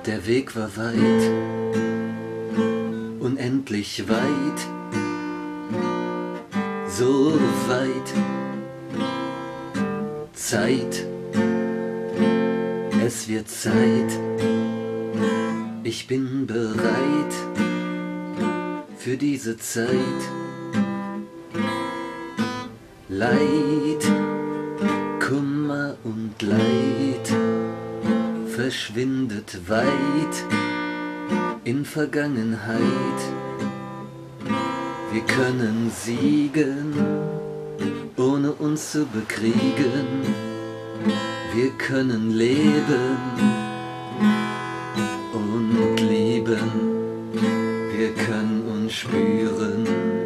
Der Weg war weit, unendlich weit, so weit. Zeit, es wird Zeit, ich bin bereit für diese Zeit. Leid, Kummer und Leid verschwindet weit in Vergangenheit. Wir können siegen, ohne uns zu bekriegen. Wir können leben und lieben. Wir können uns spüren,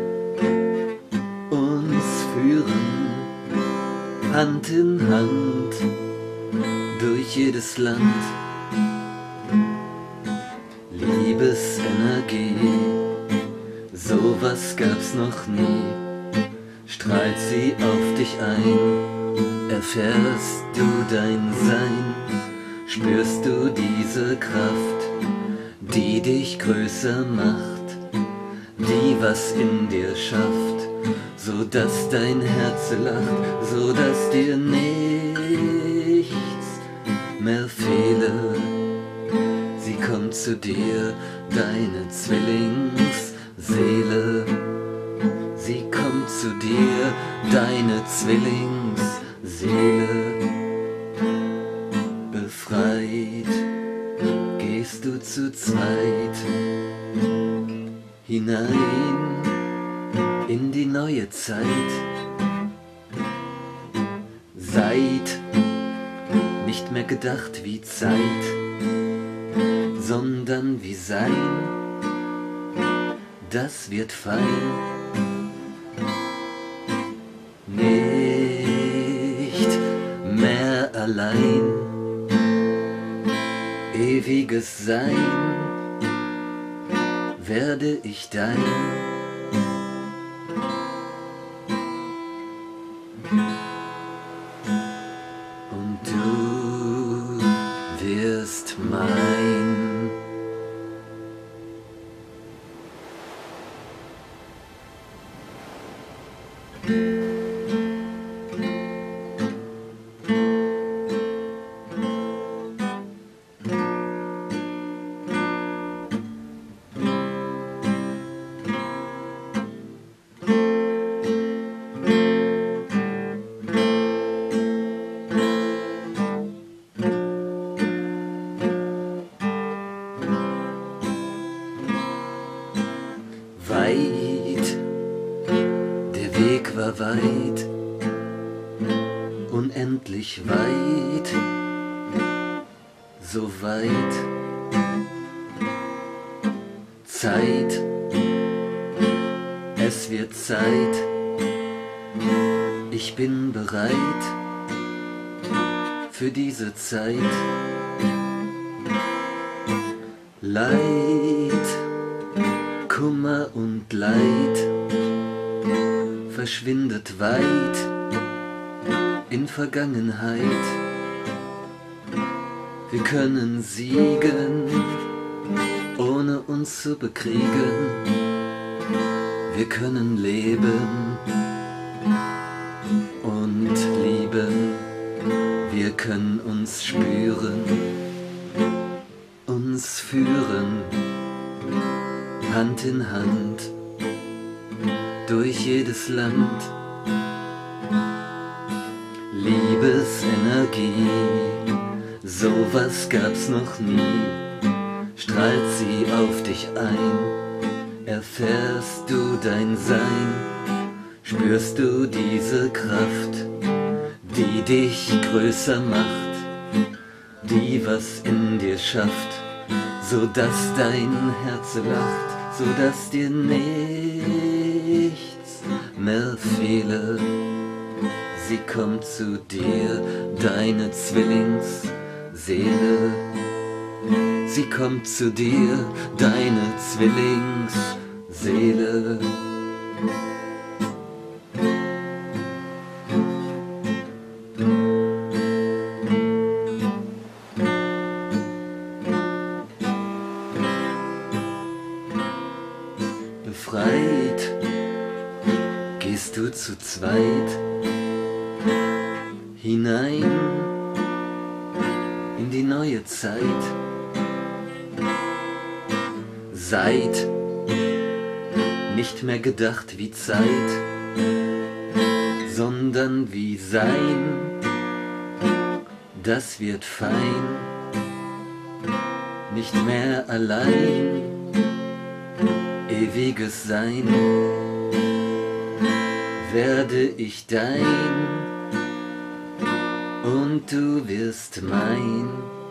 uns führen, Hand in Hand durch jedes Land. Liebesenergie, sowas gab's noch nie. Strahlt sie auf dich ein, erfährst du dein Sein, spürst du diese Kraft, die dich größer macht, die was in dir schafft, so dass dein Herz lacht, so dass dir nichts mehr fehle. Sie kommt zu dir, deine Zwillingsseele. Sie kommt zu dir, deine Zwillingsseele. Befreit gehst du zu zweit hinein in die neue Zeit. Seid nicht mehr gedacht wie Zeit, sondern wie Sein. Das wird fein. Nicht mehr allein, ewiges Sein, werde ich dein. Und du wirst mein. Weit, der Weg war weit, unendlich weit, so weit. Zeit, es wird Zeit, ich bin bereit für diese Zeit. Leid, Kummer und Leid verschwindet weit in Vergangenheit. Wir können siegen, ohne uns zu bekriegen. Wir können leben und lieben. Wir können uns spüren, uns führen, Hand in Hand durch jedes Land. Liebesenergie, sowas gab's noch nie. Strahlt sie auf dich ein, erfährst du dein Sein, spürst du diese Kraft, die dich größer macht, die was in dir schafft, so dass dein Herz lacht, so dass dir nichts mehr fehle. Sie kommt zu dir, deine Zwillingsseele. Sie kommt zu dir, deine Zwillingsseele. wohl zu zweit hinein in die neue Zeit. Seid nicht mehr gedacht wie Zeit, sondern wie Sein. Das wird fein, nicht mehr allein, ewiges Sein. Werde ich dein und du wirst mein.